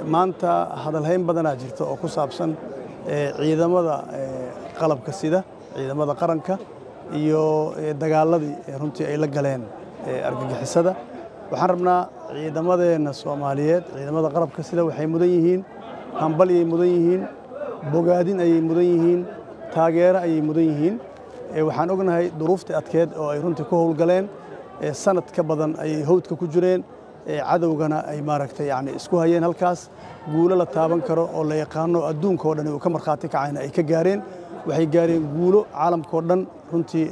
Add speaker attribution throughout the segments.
Speaker 1: maanta hadalhayn badanaa jirta oo ku saabsan ciidamada qalabka sida ciidamada qaranka iyo dagaaladii runtii ay la galeen argagixisada waxaan rabnaa ciidamadeena Soomaaliyeed ciidamada qalabka sida waxay mudan yihiin hambal ay mudan yihiin bogaadin ay mudan yihiin taageero ay mudan yihiin waxaan ognahay duruufta adkeed oo ay runtii ku howlgaleen sanad ka badan ay hawdka ku jireen cadawgana ay maaragtay yani isku hayeen halkaas guulo la taaban karo oo la yaqaano adduunka oo dhan uu ka marxaati kacayna ay ka gaareen waxay gaareen guulo caalamka oo dhan runtii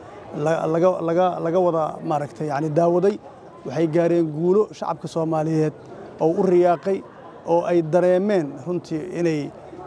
Speaker 1: laga wada maaragtay yani daawaday waxay gaareen guulo shacabka Soomaaliyeed oo u riyaaqay oo ay dareemeen runtii inay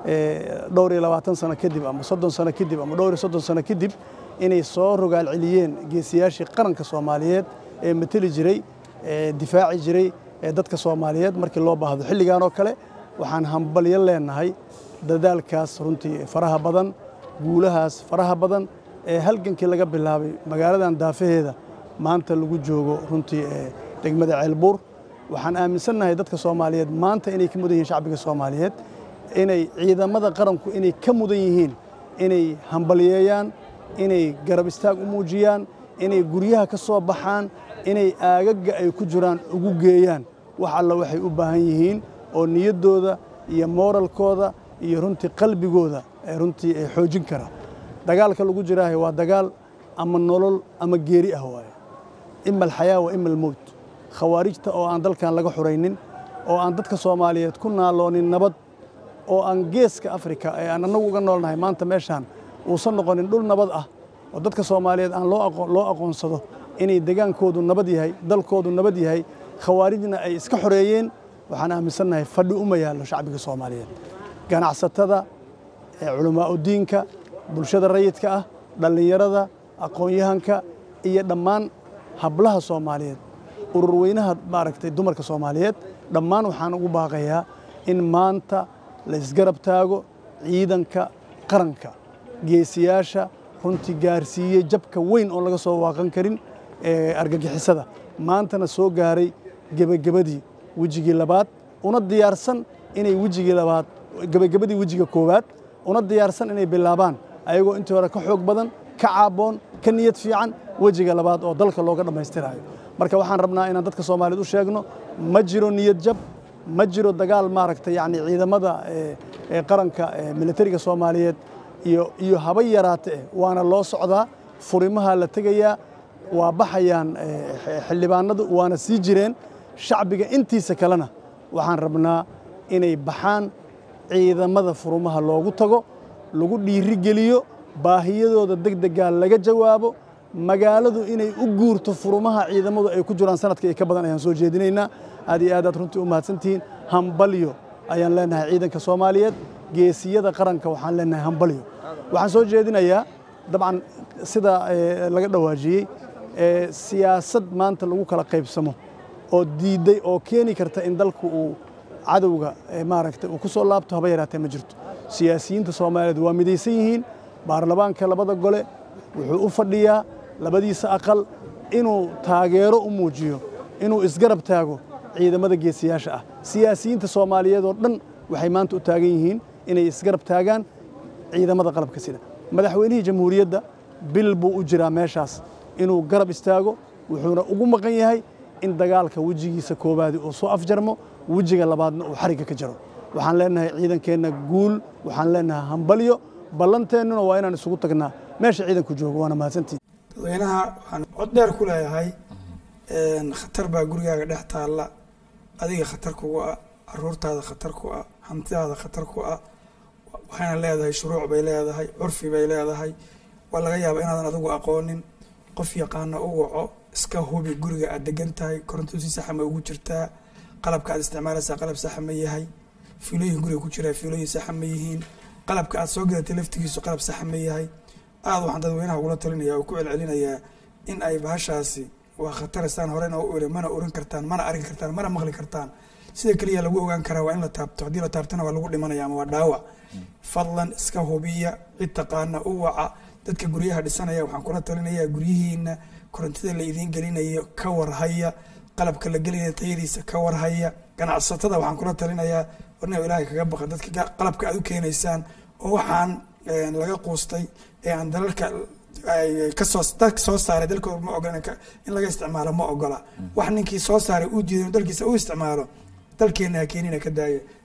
Speaker 1: dhowr iyo 20 sano kadib ama 30 sano kadib ama dhowr iyo 30 sano kadib inay soo rogaal celiyeen geesiyaashii qaranka Soomaaliyeed ee matali jiray difaaci jiray dadka Soomaaliyeed markii loo baahdo xilligan oo kale waxaan hambalyo leenahay dadaalkaas runtii faraha badan guulahaas faraha badan halgankii laga bilaabay magaaladan daafaheeda maanta lagu joogo runtii degmada Ceelbuur waxaan aaminsanahay dadka Soomaaliyeed maanta inay ka mudan yihiin shacbiga Soomaaliyeed inay ciidamada qaranku inay ka mudan yihiin inay hambalyeeyaan inay garab istaag u muujiyaan inay guryaha ka soo baxaan inay aagaga ay ku jiraan ugu geeyaan wax alla waxay u baahan yihiin oo niyadooda iyo moralkooda iyo runtii qalbigooda ay runtii xoojin kara dagaalka lagu jiraahay waa dagaal ama nolol ama geeri ah waay imma alxayaa wa imma almawt khawaarijta oo aan dalkan laga xuraynin oo aan dadka Soomaaliyeed ku naaloonin nabad oo aan geeska Afrika ee aan anagu uga noolnahay maanta meeshan uusan noqonin dhul nabad ah oo dadka Soomaaliyeed aan loo aqoonsado inay degaankoodu nabad yahay dalkoodu nabad yahay khawaarijna ay iska xoreeyeen waxaan aaminsanahay fadhi uma yaalo shacbiga Soomaaliyeed ganacsatada culamaa diinka bulshada rayidka ah dhalinyarada aqoon-yahanka iyo dhammaan hablaha Soomaaliyeed urur weynaha maaragtay dumarka Soomaaliyeed dhammaan waxaan ugu baaqayaa in maanta la isgarab taago ciidanka qaranka geesiyaasha runtii gaarsiiyay jabka weyn oo laga soo waaqan karin argagixisada maantana soo gaaray gabagabadii wajigii labaad una diyaarsan inay wajigii labaad gabagabadii wajiga koowaad una diyaarsan inay bilaabaan ayagoo intii hore ka xoog badan ka caaboon ka niyad fiican wajiga labaad oo dalka looga dhameystirayo marka waxaan rabnaa inaan dadka Soomaaliyeed u sheegno ma jiro niyad jab ma jiro dagaal maaragtay yani ciidamada qaranka militariga Soomaaliyeed iyo haba yaraatee waana loo socdaa furimaha la tagayaa waa baxayaan xildhibaanadu waana sii jireen shacbiga intiisa kalena waxaan rabnaa inay baxaan ciidamada furumaha loogu tago lagu dhiiri geliyo baahiyadooda degdega laga jawaabo magaaladu inay u guurto furumaha ciidamadu ay ku jiraan sanadka ay ka badan ayaan soo jeedinaynaa aad iyo aad runtii u mahadsantihiin hambalyo ayaan leenahay ciidanka Soomaaliyeed geesiyada qaranka waxaan leenahay hambalyo waxaan soo jeedinayaa dabcan sida laga dhawaajiyay siyaasad maanta lagu kala qaybsamo oo diiday oo keeni karta in dalku uu cadawga maaragtay uu ku soo laabto haba yaraatee ma jirto siyaasiyiinta Soomaaliyeed waa midaysan yihiin baarlamaanka labada gole wuxuu u fadhiyaa labadiisa aqal inuu taageero u muujiyo inuu isgarab taago ciidamada geesiyaasha ah siyaasiyiinta Soomaaliyeed oo dhan waxay maanta u taagan yihiin inay isgarab taagaan ciidamada qalabka sida madaxweynihii jamhuuriyadda bil buu u jiraa meeshaas inuu garab istaago wuxuuna ugu maqan yahay in dagaalka wajigiisa koobaad uu soo afjarmo wajiga labaadna uu xariga ka jiro waxaan leenahay ciidankeena guul waxaan leenahay hambalyo ballanteennuna waa inaan isugu tagnaa meesha ciidanku joogo waana mahadsantii
Speaker 2: dadweynaha waxaan cod dheer ku leeyahay khatar baa gurigaaga dhex taalla adiga khatar kugu ah caruurtaada khatar ku ah hantidaada khatar ku ah waxayna leedahay shuruuc bay leedahay curfi bay leedahay waa laga yaabaa inaadan adigu aqoonin qof yaqaana u waco iska hubi guriga aad degan tahay koronto si sax ma ugu jirtaa qalabka aad isticmaalaysaa qalab sax ma yahay fiilooyin guriga ku jira fiilooyin sax ma yihiin qalabka aad soo gadatay laftigiisu qalab sax ma yahay aad waxaan dadweynaha ugula talinayaa oo ku celcelinayaa in ay bahashaasi waa khataristaan horena u iri mana oran kartaan mana arki kartaan mana maqli kartaan sida kaliya lagu ogaan karaa waa in la taabto haddii la taabtana waa lagu dhimanaya ama waa dhaawac fadlan iska hubiya cid taqaana u waca dadka guryaha dhisanaya waxaan kula talinayaa guryihiina korontada la idiin gelinayo ka warhaya qalabka la gelinaya tayadiisa ka warhaya ganacsatada waxaan kula talinayaa warna ilaahay kaga baqa dadka qalabka aad u keenaysaan oo waxaan laga quustay ee aan dalalka dalka soo saaray dalkooda ma ogola in laga isticmaalo ma ogola wax ninkii soo saaray uu diiday dalkiisa uu isticmaalo dalkeena keenina ka daaya